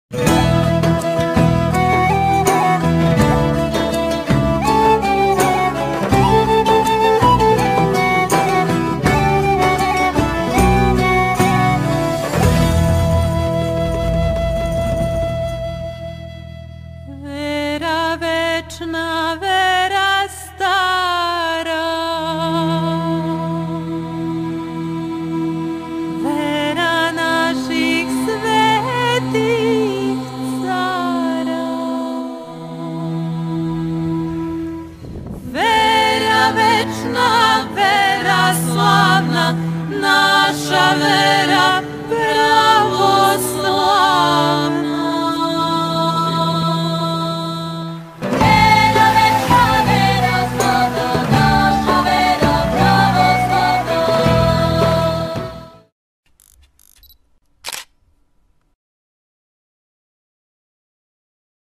Vera večna, vera stara, vera naših svetih cara, vera večna, vera slavna, naša vera